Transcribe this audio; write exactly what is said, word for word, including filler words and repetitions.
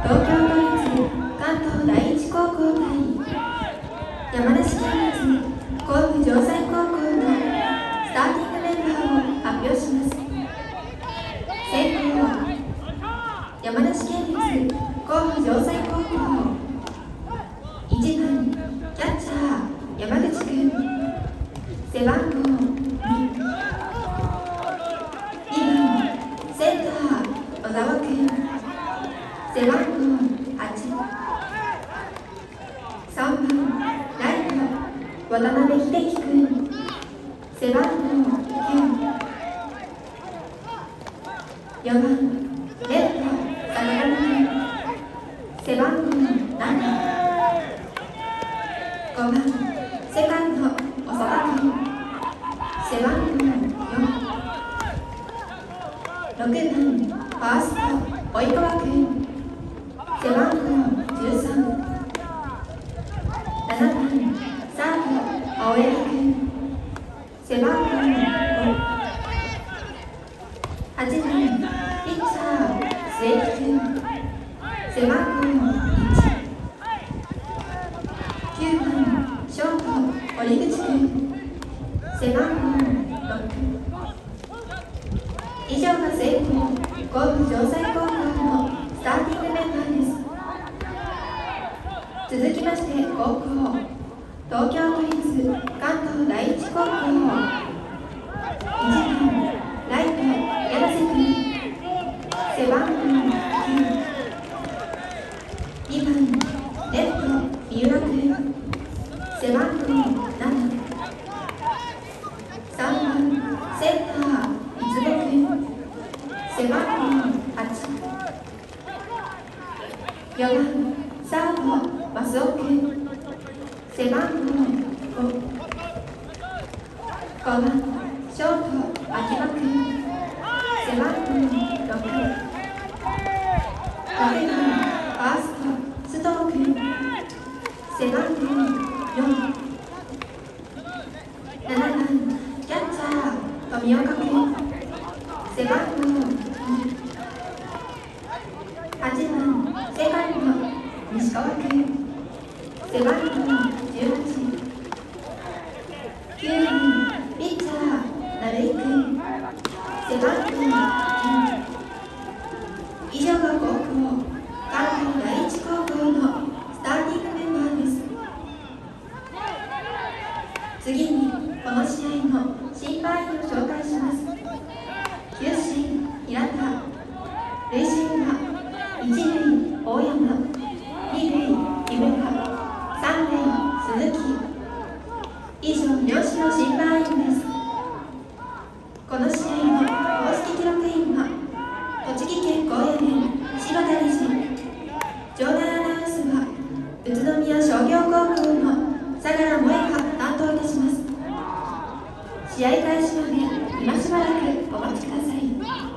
東京都立関東第一高校対山梨県立甲府城西高校のスターティングメンバーを発表します。先攻は山梨県立甲府城西高校、いちばんキャッチャー山口君、背番号に、にばんセンター小沢君、背番号はち、さんばんライト渡辺秀樹君、背番号きゅう、よんばんレフト佐野君、背番号なな、ごばんセカンド長田君、背番号よん、ろくばんファースト及川君、背番号じゅうさん、ななばんサード青柳君、背番号ご、はちばんピッチャー末木君、背番号いち、きゅうばんショート堀口君、背番号ろく。以上が先攻甲府城西高校のスターティングメンバーです。続きまして後攻東京都立関東第一高校、いちばんライト柳瀬君、背番号きゅう、にばんレフト三浦君、背番号なな、さんばんセンター三坪君、背番号はち、よんばんサード増尾君、背番号ご、ごばんショート秋葉君、背番号ろく、ろくばんファースト須藤君、背番号よん、ななばんキャッチャー富岡君、背番号に、はちばんセカンド西川君、背番号じゅうはち、きゅうばんピッチャー成井君、背番号じゅう。以上が後攻関東第一高校のスターティングメンバーです。次にこの試合の審判員を紹介します。球審平田、塁審は一塁大山、二塁木村、三塁鈴木。以上両者の審判員です。この試合の公式記録員は栃木県高野連柴田理事、場内アナウンスは宇都宮商業高校の相良萌が担当いたします。試合開始まで今しばらくお待ちください。